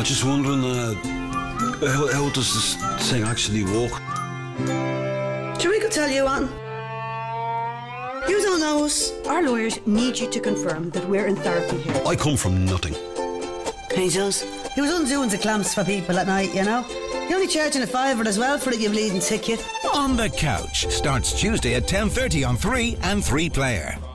just wondering, how does this thing actually work? Sure, we could tell you, Anne. You don't know us. Our lawyers need you to confirm that we're in therapy here. I come from nothing. He does. He was undoing the clamps for people at night, you know. You're only charging a fiver as well for it, you bleeding ticket. On the Couch starts Tuesday at 10:30 on 3 and 3 Player.